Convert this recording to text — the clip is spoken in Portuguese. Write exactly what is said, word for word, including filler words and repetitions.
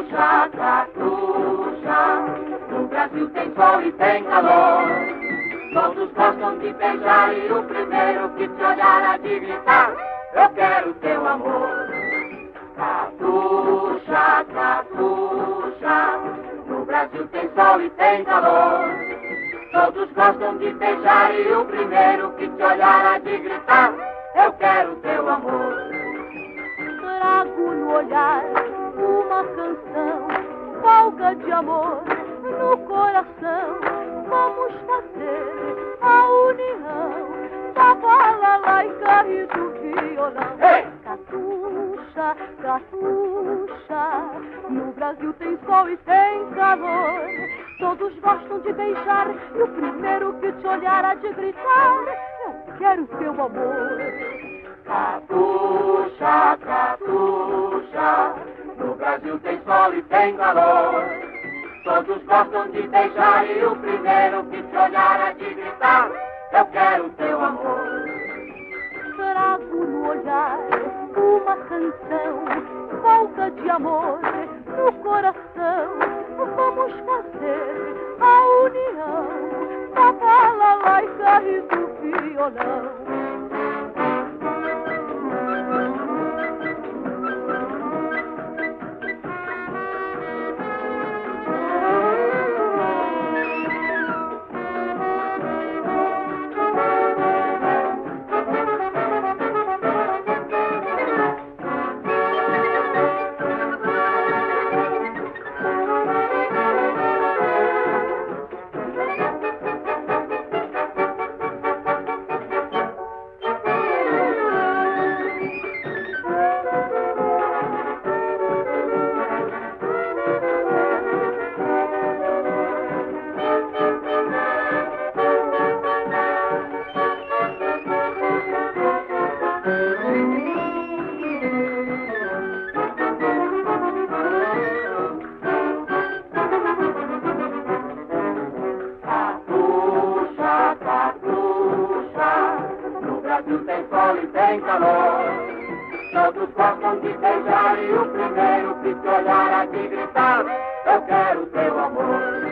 Catuxa, Catuxa, no Brasil tem sol e tem calor. Todos gostam de beijar e o primeiro que te olhar há de gritar: eu quero teu amor. Catuxa, Catuxa, no Brasil tem sol e tem calor. Todos gostam de beijar e o primeiro que te olhar há de gritar: eu quero teu amor. Trago no olhar uma canção, folga de amor no coração. Vamos fazer a união da balalaica e do violão. Hey! Catuxa, Catuxa, no Brasil tem sol e tem calor. Todos gostam de beijar e o primeiro que te olhar há de gritar: eu quero teu amor. Catuxa, Catuxa, no Brasil tem sol e tem calor. Todos gostam de beijar e o primeiro que te olhar há de gritar: eu quero teu amor. Trago no olhar uma canção, folga de amor no coração. Vamos fazer a união da balalaica e do violão. Tem sol e tem calor. Todos gostam de beijar e o primeiro que te olhar há de gritar: eu quero teu amor.